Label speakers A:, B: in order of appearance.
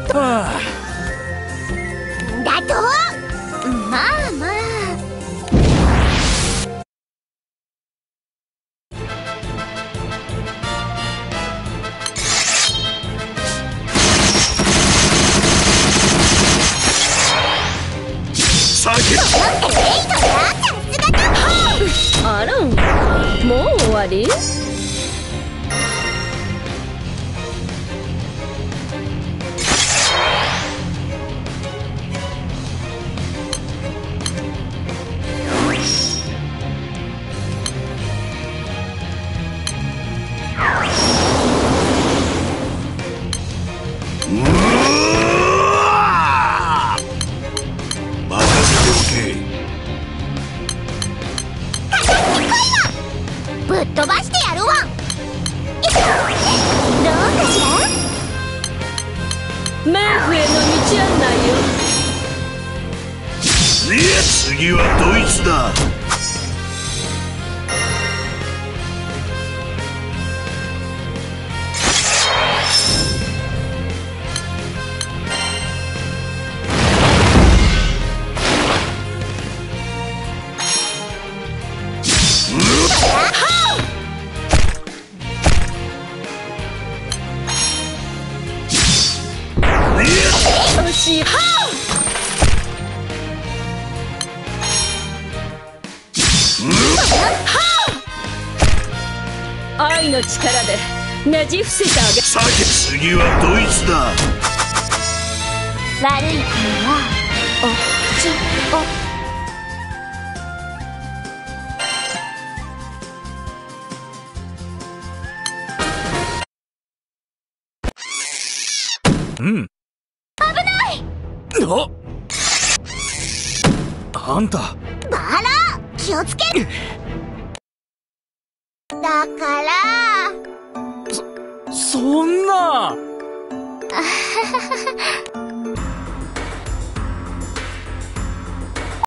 A: はあ、
B: だとまあまあ。
C: あらん、もう終わり？
B: ぶっ飛ばしてやるわ。どうかしら？
C: 冥府への道案内よ。
D: 次はドイツだ。
C: 惜しい。愛の力でねじ伏せてあげ。
D: 次はドイツだ。
B: 悪い子はお口を。
A: うん。あんた。
B: バラ、気をつけ。だから
A: そんな。